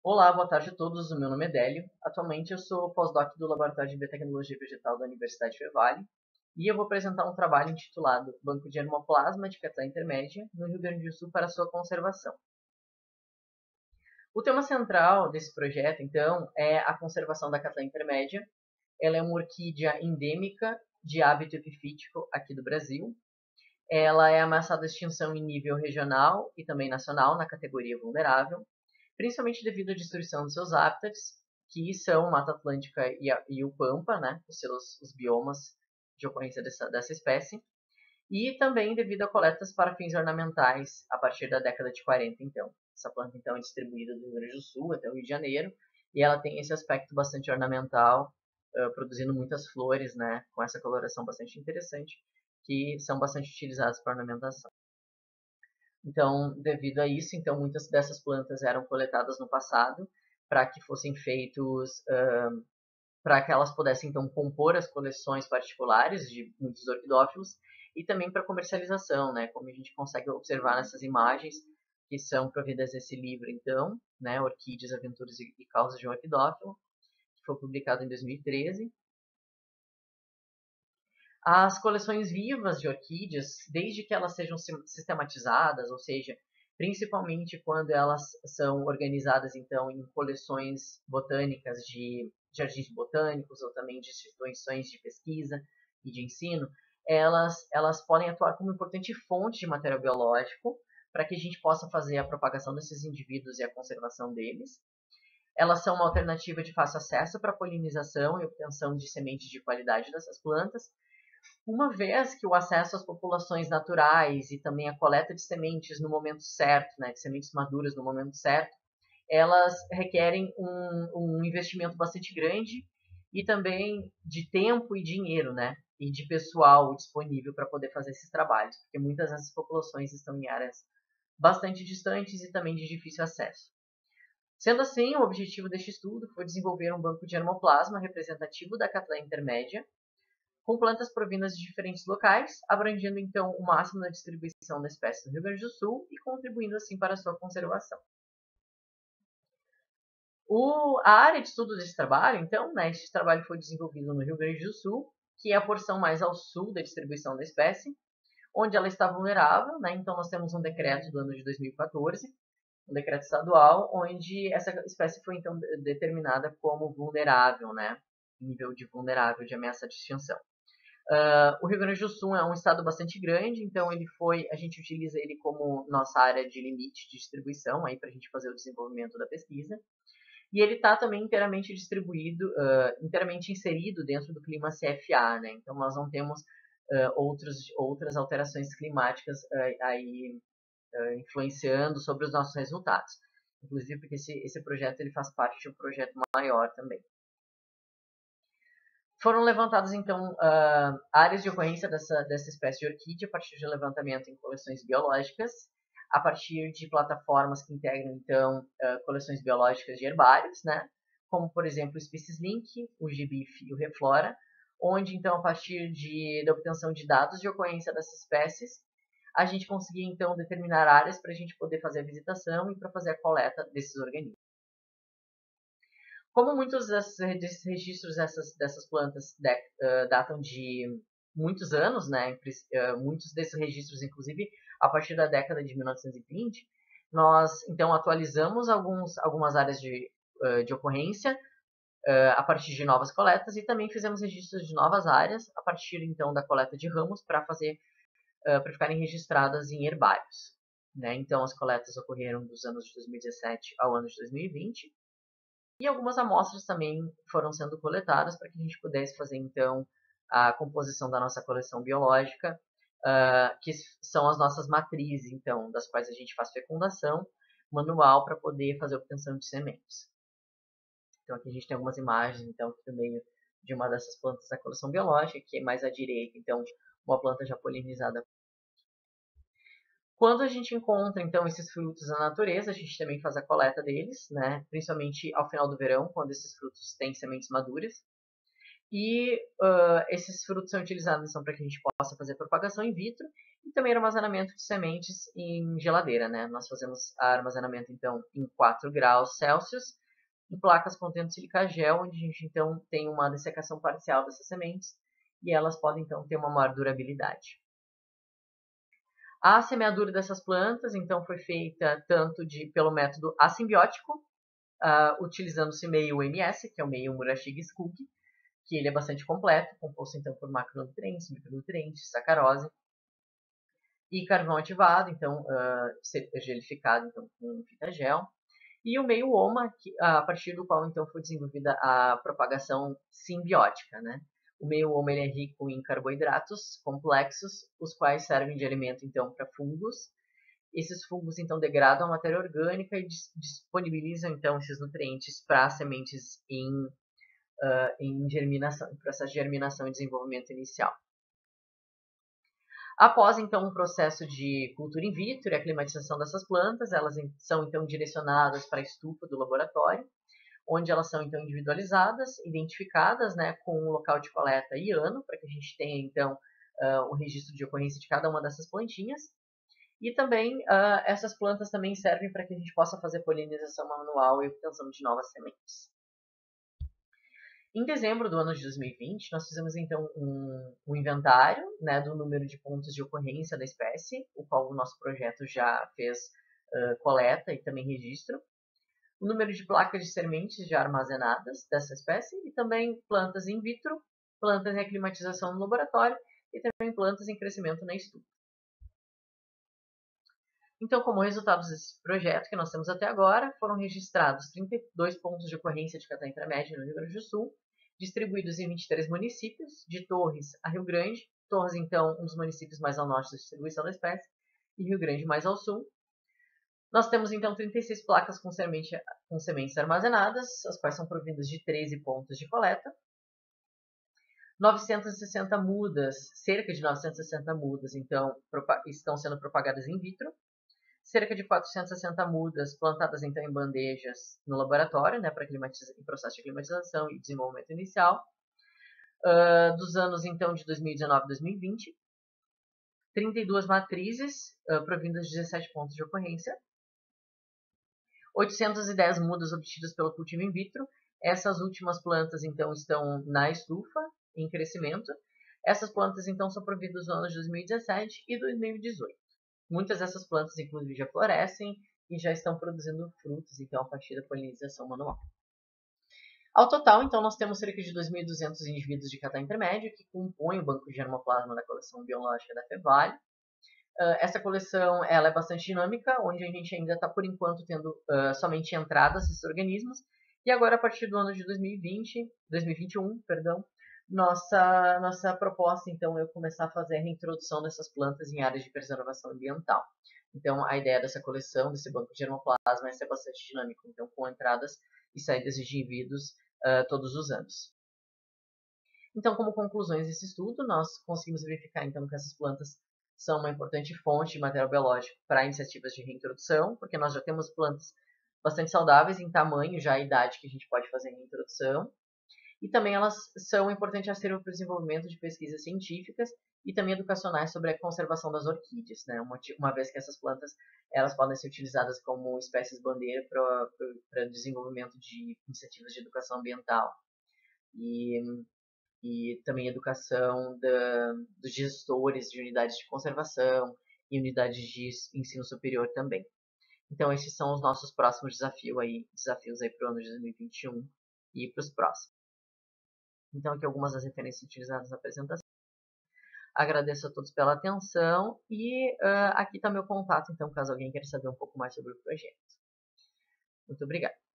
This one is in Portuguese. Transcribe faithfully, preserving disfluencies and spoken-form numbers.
Olá, boa tarde a todos. O meu nome é Délio. Atualmente eu sou pós-doc do Laboratório de Biotecnologia Vegetal da Universidade Fevale e eu vou apresentar um trabalho intitulado Banco de Germoplasma de Catlá Intermédia no Rio Grande do Sul para sua conservação. O tema central desse projeto, então, é a conservação da Catlá Intermédia. Ela é uma orquídea endêmica de hábito epifítico aqui do Brasil. Ela é ameaçada de extinção em nível regional e também nacional na categoria vulnerável, principalmente devido à destruição dos seus hábitats, que são Mata Atlântica e, a, e o Pampa, né, os seus os biomas de ocorrência dessa, dessa espécie, e também devido a coletas para fins ornamentais a partir da década de quarenta, então. Essa planta, então, é distribuída do Rio Grande do Sul até o Rio de Janeiro, e ela tem esse aspecto bastante ornamental, uh, produzindo muitas flores, né, com essa coloração bastante interessante, que são bastante utilizadas para ornamentação. Então, devido a isso, então muitas dessas plantas eram coletadas no passado para que fossem feitos, uh, para que elas pudessem então compor as coleções particulares de muitos orquidófilos e também para comercialização, né? Como a gente consegue observar nessas imagens que são providas nesse livro, então, né? Orquídeas, Aventuras e Causas de um Orquidófilo, que foi publicado em dois mil e treze. As coleções vivas de orquídeas, desde que elas sejam sistematizadas, ou seja, principalmente quando elas são organizadas então em coleções botânicas de jardins botânicos ou também de instituições de pesquisa e de ensino, elas, elas podem atuar como importante fonte de material biológico para que a gente possa fazer a propagação desses indivíduos e a conservação deles. Elas são uma alternativa de fácil acesso para a polinização e obtenção de sementes de qualidade dessas plantas, uma vez que o acesso às populações naturais e também a coleta de sementes no momento certo, né, de sementes maduras no momento certo, elas requerem um, um investimento bastante grande e também de tempo e dinheiro, né, e de pessoal disponível para poder fazer esses trabalhos, porque muitas dessas populações estão em áreas bastante distantes e também de difícil acesso. Sendo assim, o objetivo deste estudo foi desenvolver um banco de germoplasma representativo da Catlá intermédia, com plantas provindas de diferentes locais, abrangendo então o máximo da distribuição da espécie no Rio Grande do Sul e contribuindo assim para a sua conservação. O, a área de estudo desse trabalho, então, né, este trabalho foi desenvolvido no Rio Grande do Sul, que é a porção mais ao sul da distribuição da espécie, onde ela está vulnerável, né, então nós temos um decreto do ano de dois mil e quatorze, um decreto estadual, onde essa espécie foi então determinada como vulnerável, né, nível de vulnerável de ameaça de extinção. Uh, o Rio Grande do Sul é um estado bastante grande, então ele foi, a gente utiliza ele como nossa área de limite de distribuição aí para a gente fazer o desenvolvimento da pesquisa. E ele está também inteiramente distribuído, uh, inteiramente inserido dentro do clima C F A, né? Então nós não temos uh, outros, outras alterações climáticas uh, aí uh, influenciando sobre os nossos resultados. Inclusive porque esse, esse projeto ele faz parte de um projeto maior também. Foram levantadas, então, uh, áreas de ocorrência dessa, dessa espécie de orquídea a partir de levantamento em coleções biológicas, a partir de plataformas que integram, então, uh, coleções biológicas de herbários, né? Como, por exemplo, o SpeciesLink, o GBIF e o Reflora, onde, então, a partir de, da obtenção de dados de ocorrência dessas espécies, a gente conseguia, então, determinar áreas para a gente poder fazer a visitação e para fazer a coleta desses organismos. Como muitos desses registros dessas, dessas plantas de, uh, datam de muitos anos, né, uh, muitos desses registros, inclusive, a partir da década de mil novecentos e vinte, nós, então, atualizamos alguns, algumas áreas de, uh, de ocorrência uh, a partir de novas coletas e também fizemos registros de novas áreas a partir, então, da coleta de ramos para fazer, uh, para ficarem registradas em herbários. Né? Então, as coletas ocorreram dos anos de dois mil e dezessete ao ano de dois mil e vinte, e algumas amostras também foram sendo coletadas para que a gente pudesse fazer, então, a composição da nossa coleção biológica, uh, que são as nossas matrizes, então, das quais a gente faz fecundação manual para poder fazer a obtenção de sementes. Então, aqui a gente tem algumas imagens, então, do meio de uma dessas plantas da coleção biológica, que é mais à direita, então, uma planta já polinizada. Quando a gente encontra, então, esses frutos na natureza, a gente também faz a coleta deles, né? Principalmente ao final do verão, quando esses frutos têm sementes maduras. E uh, esses frutos são utilizados então, para que a gente possa fazer propagação in vitro e também armazenamento de sementes em geladeira, né? Nós fazemos armazenamento então em quatro graus Celsius, em placas contendo silicagel, onde a gente então tem uma dessecação parcial dessas sementes e elas podem então ter uma maior durabilidade. A semeadura dessas plantas então foi feita tanto de, pelo método assimbiótico, uh, utilizando-se meio M S, que é o meio Murashige-Skug, que ele é bastante completo, composto então por macronutrientes, micronutrientes, sacarose e carvão ativado, então uh, gelificado então, com fita gel, e o meio OMA, que, a partir do qual então foi desenvolvida a propagação simbiótica, né? O meio OMA ele é rico em carboidratos complexos, os quais servem de alimento então para fungos. Esses fungos então degradam a matéria orgânica e disponibilizam então esses nutrientes para sementes em Uh, em germinação, em processo de germinação e desenvolvimento inicial. Após, então, um processo de cultura in vitro e a climatização dessas plantas, elas são, então, direcionadas para a estufa do laboratório, onde elas são, então, individualizadas, identificadas, né, com o local de coleta e ano, para que a gente tenha, então, uh, o registro de ocorrência de cada uma dessas plantinhas. E também, uh, essas plantas também servem para que a gente possa fazer polinização manual e obtenção de novas sementes. Em dezembro do ano de dois mil e vinte, nós fizemos então um, um inventário, né, do número de pontos de ocorrência da espécie, o qual o nosso projeto já fez uh, coleta e também registro, o número de placas de sementes já armazenadas dessa espécie e também plantas in vitro, plantas em aclimatização no laboratório e também plantas em crescimento na estufa. Então, como resultados desse projeto que nós temos até agora, foram registrados trinta e dois pontos de ocorrência de cata intermédia no Rio Grande do Sul, distribuídos em vinte e três municípios, de Torres a Rio Grande. Torres, então, um dos municípios mais ao norte da distribuição da espécie, e Rio Grande mais ao sul. Nós temos, então, trinta e seis placas com, semente, com sementes armazenadas, as quais são provindas de treze pontos de coleta. novecentas e sessenta mudas, cerca de novecentas e sessenta mudas, então, estão sendo propagadas in vitro. Cerca de quatrocentas e sessenta mudas plantadas então em bandejas no laboratório, né, para em processo de climatização e desenvolvimento inicial, uh, dos anos então de dois mil e dezenove a dois mil e vinte, trinta e duas matrizes uh, provindas de dezessete pontos de ocorrência, oitocentas e dez mudas obtidas pelo cultivo in vitro. Essas últimas plantas então estão na estufa, em crescimento. Essas plantas então são providas nos anos de dois mil e dezessete e dois mil e dezoito. Muitas dessas plantas, inclusive, já florescem e já estão produzindo frutos, então, a partir da polinização manual. Ao total, então, nós temos cerca de dois mil e duzentos indivíduos de cata intermédio que compõem o banco de germoplasma da coleção biológica da Fevale. Uh, essa coleção ela é bastante dinâmica, onde a gente ainda está, por enquanto, tendo uh, somente entradas desses organismos. E agora, a partir do ano de dois mil e vinte, dois mil e vinte e um, perdão, Nossa, nossa proposta, então, é começar a fazer a reintrodução dessas plantas em áreas de preservação ambiental. Então, a ideia dessa coleção, desse banco de germoplasma, é ser bastante dinâmico, então, com entradas e saídas de indivíduos uh, todos os anos. Então, como conclusões desse estudo, nós conseguimos verificar, então, que essas plantas são uma importante fonte de material biológico para iniciativas de reintrodução, porque nós já temos plantas bastante saudáveis em tamanho, já a idade que a gente pode fazer a reintrodução. E também elas são importantes a serem para o desenvolvimento de pesquisas científicas e também educacionais sobre a conservação das orquídeas, né? uma, uma vez que essas plantas elas podem ser utilizadas como espécies bandeira para o desenvolvimento de iniciativas de educação ambiental e, e também educação da, dos gestores de unidades de conservação e unidades de ensino superior também. Então esses são os nossos próximos desafios aí, desafios aí para o ano de dois mil e vinte e um e para os próximos. Então, aqui algumas das referências utilizadas na apresentação. Agradeço a todos pela atenção e uh, aqui está meu contato, então, caso alguém queira saber um pouco mais sobre o projeto. Muito obrigada.